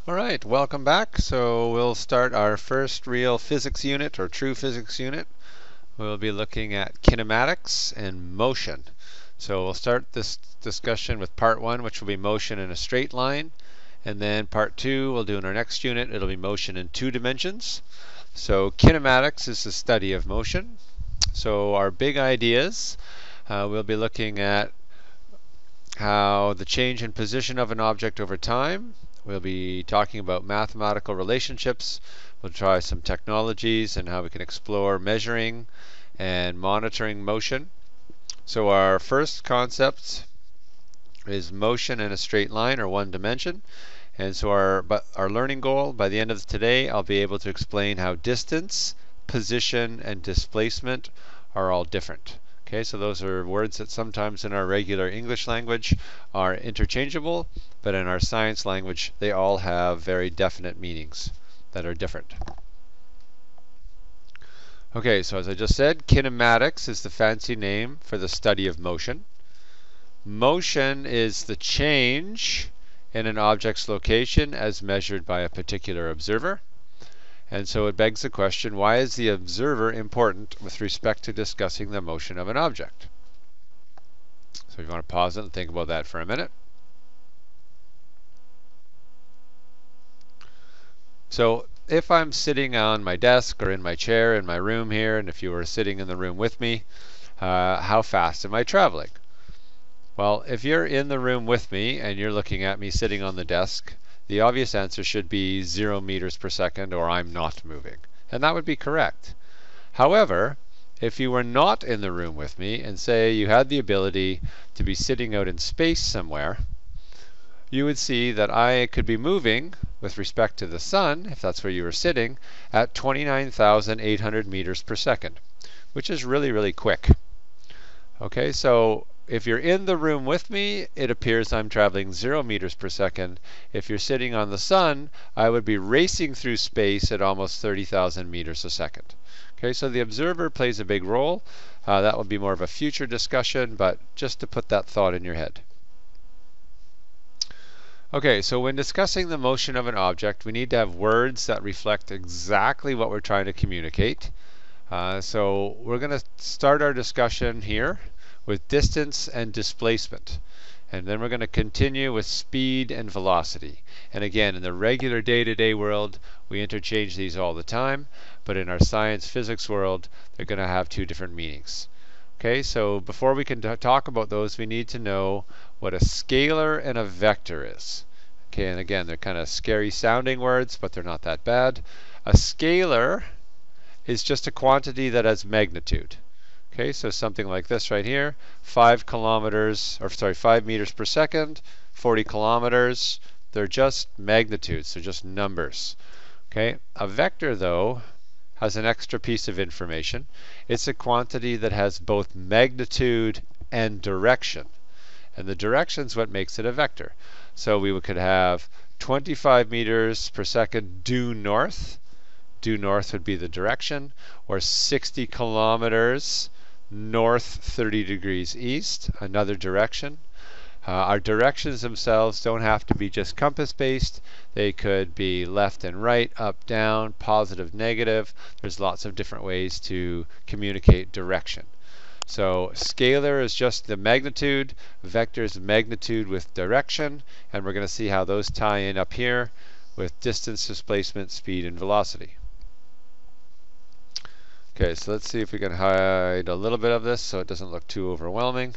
All right, welcome back. So we'll start our first real physics unit, or true physics unit. We'll be looking at kinematics and motion. So we'll start this discussion with part one, which will be motion in a straight line. And then part two, we'll do in our next unit, it'll be motion in 2 dimensions. So kinematics is the study of motion. So our big ideas, we'll be looking at how the change in position of an object over time. We'll be talking about mathematical relationships. We'll try some technologies and how we can explore measuring and monitoring motion. So our first concept is motion in a straight line, or 1 dimension. And so our learning goal, by the end of today, I'll be able to explain how distance, position, and displacement are all different. Okay, so those are words that sometimes in our regular English language are interchangeable, but in our science language they all have very definite meanings that are different. Okay, so as I just said, kinematics is the fancy name for the study of motion. Motion is the change in an object's location as measured by a particular observer. And so it begs the question, why is the observer important with respect to discussing the motion of an object? So if you want to pause it and think about that for a minute. So if I'm sitting on my desk or in my chair in my room here, and if you were sitting in the room with me, how fast am I traveling? Well, if you're in the room with me and you're looking at me sitting on the desk, the obvious answer should be 0 meters per second, or I'm not moving. And that would be correct. However, if you were not in the room with me and say you had the ability to be sitting out in space somewhere, you would see that I could be moving with respect to the sun, if that's where you were sitting, at 29,800 meters per second, which is really, really quick. Okay, so if you're in the room with me, it appears I'm traveling 0 meters per second. If you're sitting on the sun, I would be racing through space at almost 30,000 meters a second. Okay, so the observer plays a big role. That will be more of a future discussion, but just to put that thought in your head. Okay, so when discussing the motion of an object, we need to have words that reflect exactly what we're trying to communicate. So we're going to start our discussion here with distance and displacement. And then we're going to continue with speed and velocity. And again, in the regular day-to-day world, we interchange these all the time, but in our science physics world, they're going to have 2 different meanings. Okay, so before we can talk about those, we need to know what a scalar and a vector is. Okay, and again, they're kind of scary sounding words, but they're not that bad. A scalar is just a quantity that has magnitude. Okay, so something like this right here, 5 meters per second, 40 kilometers. They're just magnitudes, they're just numbers. Okay, a vector though has an extra piece of information. It's a quantity that has both magnitude and direction. And the direction is what makes it a vector. So we could have 25 meters per second due north. Due north would be the direction, or 60 kilometers north 30 degrees east, another direction. Our directions themselves don't have to be just compass based. They could be left and right, up, down, positive, negative. There's lots of different ways to communicate direction. So scalar is just the magnitude, vector is magnitude with direction, and we're going to see how those tie in up here with distance, displacement, speed, and velocity. Okay, so let's see if we can hide a little bit of this so it doesn't look too overwhelming.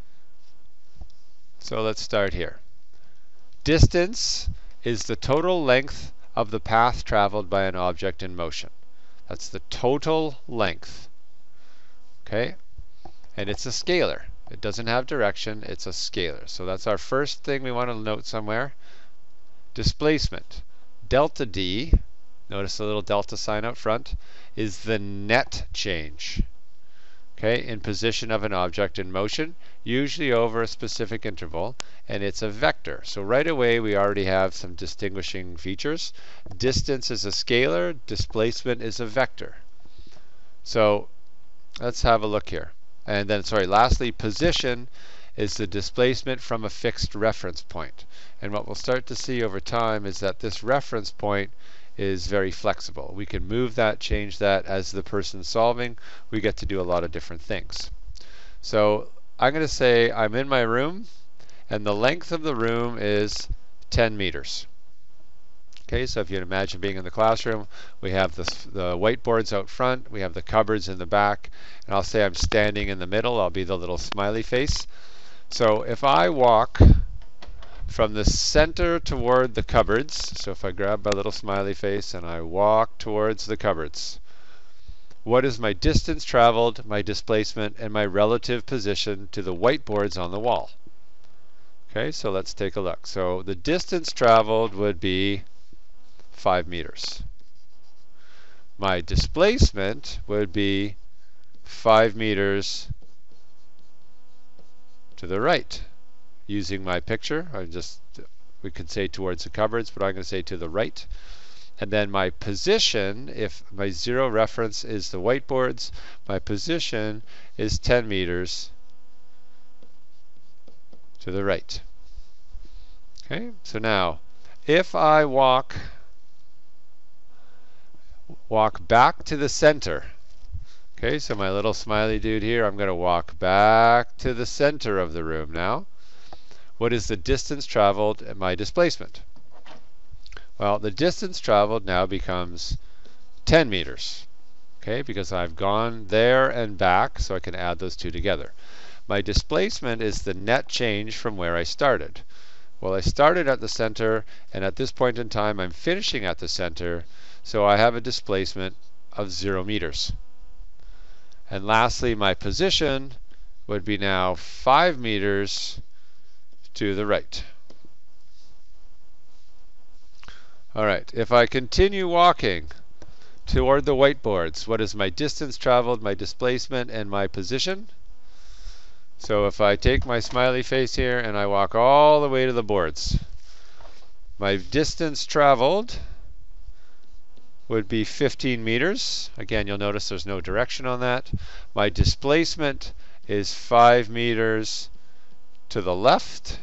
So let's start here. Distance is the total length of the path traveled by an object in motion. That's the total length. Okay? And it's a scalar. It doesn't have direction, it's a scalar. So that's our first thing we want to note somewhere. Displacement. Delta D, notice the little delta sign up front, is the net change, okay, in position of an object in motion, usually over a specific interval, and it's a vector. So right away we already have some distinguishing features. Distance is a scalar, displacement is a vector. So let's have a look here. And then, lastly, position is the displacement from a fixed reference point. And what we'll start to see over time is that this reference point is very flexible. We can move that, change that. As the person solving, we get to do a lot of different things. So I'm going to say I'm in my room, and the length of the room is 10 meters. Okay, so if you can imagine being in the classroom, we have the whiteboards out front, we have the cupboards in the back, and I'll say I'm standing in the middle. I'll be the little smiley face. So if I walk from the center toward the cupboards, so if I grab my little smiley face and I walk towards the cupboards, what is my distance traveled, my displacement, and my relative position to the whiteboards on the wall? Okay, so let's take a look. So the distance traveled would be 5 meters. My displacement would be 5 meters to the right. Using my picture, we could say towards the cupboards, but I'm going to say to the right. And then my position, if my zero reference is the whiteboards, my position is 10 meters to the right. Okay, so now if I walk back to the center. Okay, so my little smiley dude here, I'm going to walk back to the center of the room now. What is the distance traveled and my displacement? Well, the distance traveled now becomes 10 meters. Okay, because I've gone there and back, so I can add those two together. My displacement is the net change from where I started. Well, I started at the center, and at this point in time, I'm finishing at the center, so I have a displacement of 0 meters. And lastly, my position would be now 5 meters to the right. All right, if I continue walking toward the whiteboards, what is my distance traveled, my displacement, and my position? So if I take my smiley face here and I walk all the way to the boards, my distance traveled would be 15 meters. Again, you'll notice there's no direction on that. My displacement is 5 meters to the left.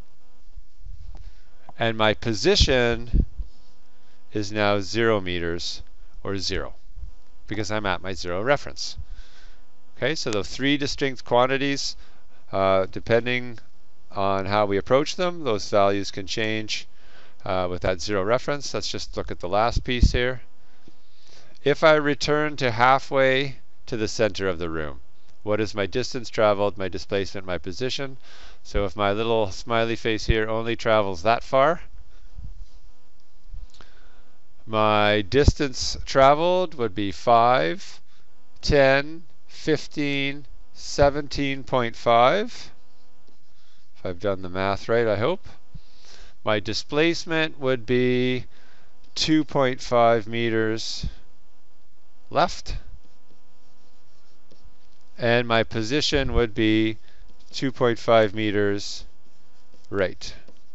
And my position is now 0 meters, or 0, because I'm at my zero reference. Okay, so the three distinct quantities, depending on how we approach them, those values can change with that zero reference. Let's just look at the last piece here. If I return to halfway to the center of the room, what is my distance traveled, my displacement, my position? So if my little smiley face here only travels that far, my distance traveled would be 5, 10, 15, 17.5. If I've done the math right, I hope. My displacement would be 2.5 meters left. And my position would be 2.5 meters right.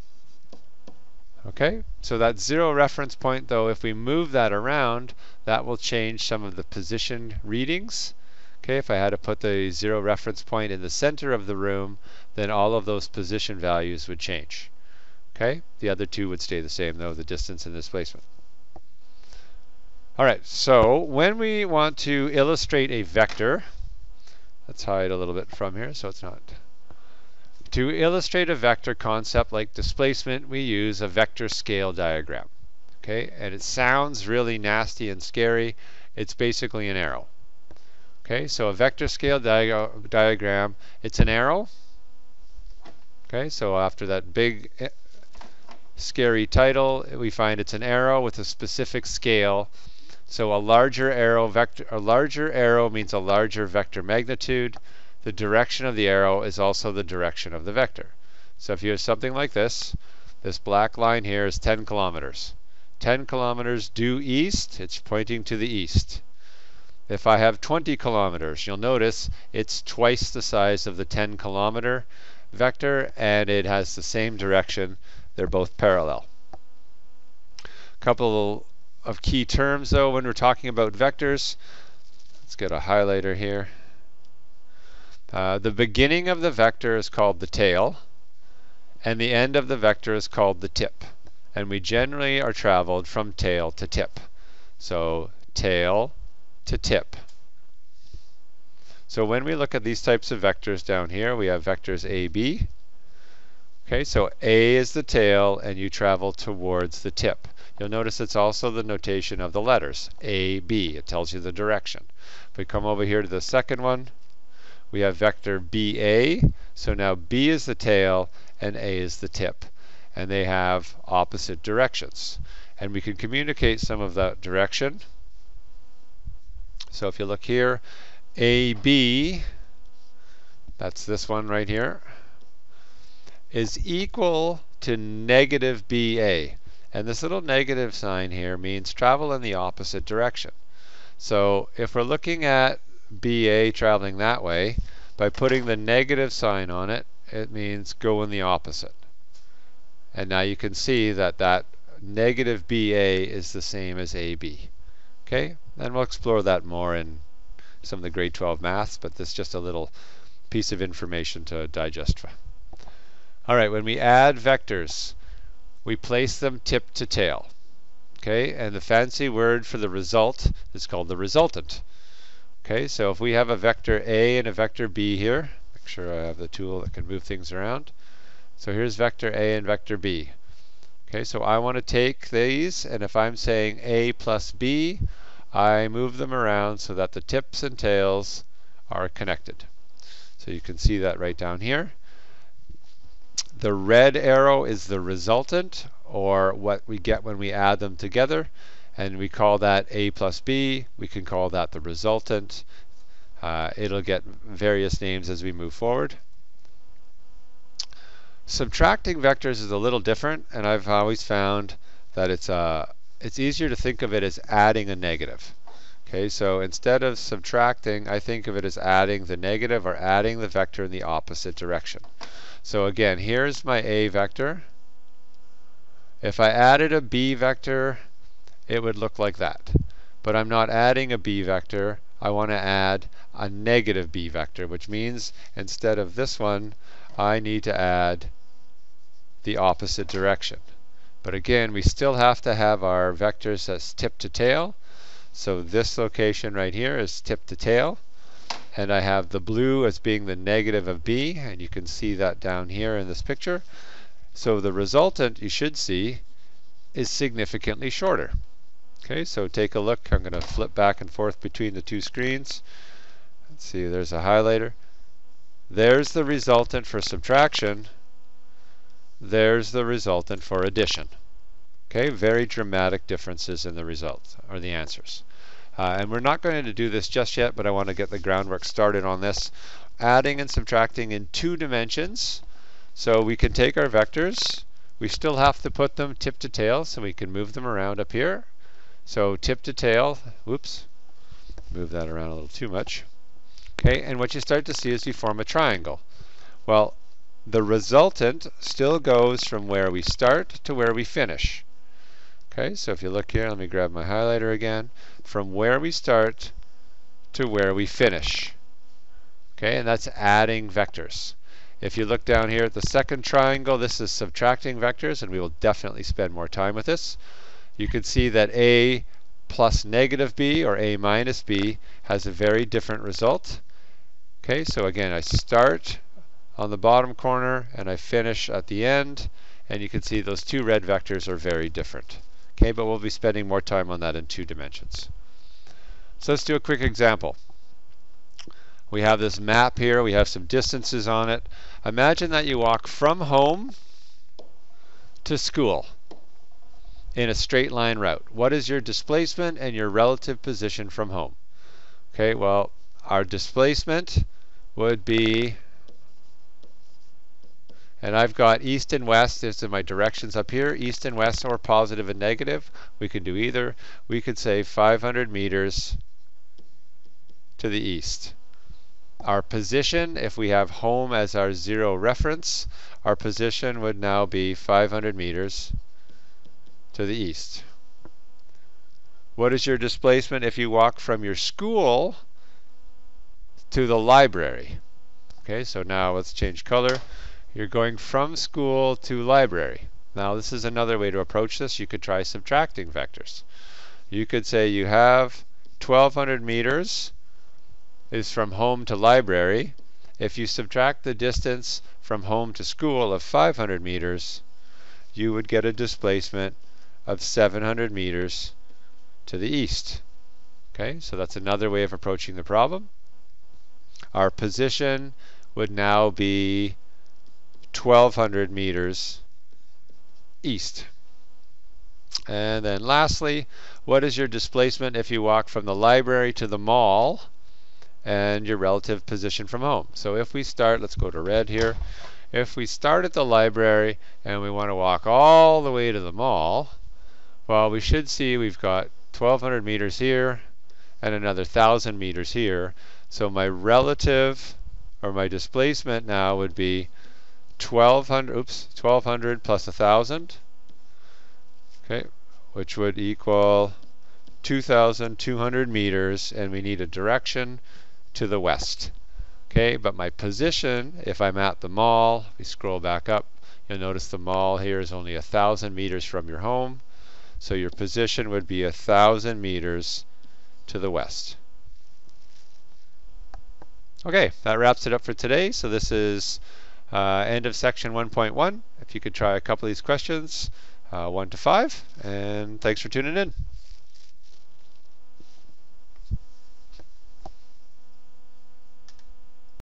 Okay, so that zero reference point, though, if we move that around, that will change some of the position readings. Okay, if I had to put the zero reference point in the center of the room, then all of those position values would change. Okay, the other two would stay the same, though, the distance and displacement. All right, so when we want to illustrate a vector, let's hide a little bit from here so it's not. To illustrate a vector concept like displacement, we use a vector scale diagram. Okay, and it sounds really nasty and scary. It's basically an arrow. Okay, so a vector scale diagram, it's an arrow. Okay, so after that big scary title, we find it's an arrow with a specific scale. So a larger arrow means a larger vector magnitude. The direction of the arrow is also the direction of the vector. So if you have something like this black line here is 10 kilometers. 10 kilometers due east, it's pointing to the east. If I have 20 kilometers, you'll notice it's twice the size of the 10 kilometer vector, and it has the same direction. They're both parallel. A couple of key terms, though, when we're talking about vectors. Let's get a highlighter here. The beginning of the vector is called the tail, and the end of the vector is called the tip. And we generally are traveled from tail to tip. So tail to tip. So when we look at these types of vectors down here, we have vectors A, B. Okay, so A is the tail and you travel towards the tip. You'll notice it's also the notation of the letters, A, B. It tells you the direction. If we come over here to the second one, we have vector BA. So now B is the tail and A is the tip. And they have opposite directions. And we can communicate some of that direction. So if you look here, AB, that's this one right here, is equal to negative BA. And this little negative sign here means travel in the opposite direction. So if we're looking at BA traveling that way, by putting the negative sign on it, it means go in the opposite. And now you can see that that negative BA is the same as AB. Okay, and we'll explore that more in some of the grade 12 maths, but this is just a little piece of information to digest. All right, when we add vectors, we place them tip to tail. Okay, and the fancy word for the result is called the resultant. Okay, so if we have a vector A and a vector B here, make sure I have the tool that can move things around. So here's vector A and vector B. Okay, so I want to take these, and if I'm saying A plus B, I move them around so that the tips and tails are connected. So you can see that right down here. The red arrow is the resultant, or what we get when we add them together, and we call that A plus B. We can call that the resultant. It'll get various names as we move forward. Subtracting vectors is a little different, and I've always found that it's easier to think of it as adding a negative. Okay, so instead of subtracting, I think of it as adding the negative or adding the vector in the opposite direction. So again, here's my A vector. If I added a B vector, it would look like that. But I'm not adding a B vector. I want to add a negative B vector, which means instead of this one, I need to add the opposite direction. But again, we still have to have our vectors as tip to tail. So this location right here is tip to tail. And I have the blue as being the negative of B, and you can see that down here in this picture. So the resultant, you should see, is significantly shorter. Okay, so take a look. I'm going to flip back and forth between the two screens. Let's see, there's a highlighter. There's the resultant for subtraction. There's the resultant for addition. Okay, very dramatic differences in the results, or the answers. And we're not going to do this just yet, but I want to get the groundwork started on this. Adding and subtracting in 2 dimensions. So we can take our vectors. We still have to put them tip to tail, so we can move them around up here. So tip to tail, whoops, move that around a little too much. Okay, and what you start to see is you form a triangle. Well, the resultant still goes from where we start to where we finish. Okay, so if you look here, let me grab my highlighter again. From where we start to where we finish. Okay, and that's adding vectors. If you look down here at the second triangle, this is subtracting vectors, and we will definitely spend more time with this. You can see that A plus negative B, or A minus B, has a very different result. Okay, so again, I start on the bottom corner and I finish at the end, and you can see those 2 red vectors are very different. Okay, but we'll be spending more time on that in 2 dimensions. So let's do a quick example. We have this map here. We have some distances on it. Imagine that you walk from home to school in a straight line route. What is your displacement and your relative position from home? Okay, well, our displacement would be, and I've got east and west. These are my directions up here, east and west, or positive and negative. We can do either. We could say 500 meters to the east. Our position, if we have home as our 0 reference, our position would now be 500 meters to the east. What is your displacement if you walk from your school to the library? Okay, so now let's change color. You're going from school to library. Now this is another way to approach this. You could try subtracting vectors. You could say you have 1,200 meters is from home to library. If you subtract the distance from home to school of 500 meters, you would get a displacement of 700 meters to the east. Okay, so that's another way of approaching the problem. Our position would now be 1,200 meters east. And then lastly, what is your displacement if you walk from the library to the mall and your relative position from home? So if we start, let's go to red here. If we start at the library and we want to walk all the way to the mall, well, we should see we've got 1,200 meters here and another 1,000 meters here. So my relative, or my displacement now would be 1,200 plus 1,000, okay, which would equal 2,200 meters, and we need a direction to the west. Okay, but my position, if I'm at the mall, we scroll back up, you'll notice the mall here is only 1,000 meters from your home, so your position would be 1,000 meters to the west. Okay, that wraps it up for today. So this is end of section 1.1. If you could try a couple of these questions, 1 to 5, and thanks for tuning in.